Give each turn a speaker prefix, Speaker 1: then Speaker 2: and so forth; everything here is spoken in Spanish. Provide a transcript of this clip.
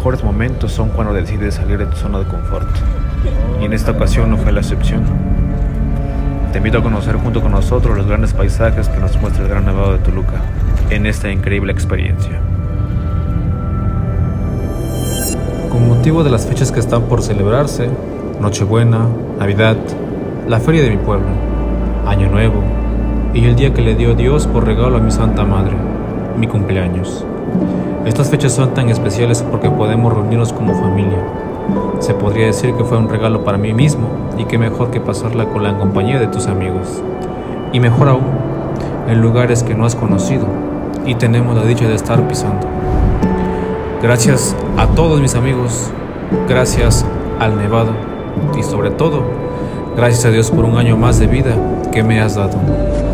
Speaker 1: mejores momentos son cuando decides salir de tu zona de confort. Y en esta ocasión no fue la excepción. Te invito a conocer junto con nosotros los grandes paisajes que nos muestra el Gran Nevado de Toluca en esta increíble experiencia.
Speaker 2: Con motivo de las fechas que están por celebrarse, Nochebuena, Navidad, la feria de mi pueblo, Año Nuevo y el día que le dio Dios por regalo a mi Santa Madre, mi cumpleaños. Estas fechas son tan especiales porque podemos reunirnos como familia. Se podría decir que fue un regalo para mí mismo, y qué mejor que pasarla con la compañía de tus amigos. Y mejor aún, en lugares que no has conocido y tenemos la dicha de estar pisando. Gracias a todos mis amigos, gracias al Nevado y sobre todo, gracias a Dios por un año más de vida que me has dado.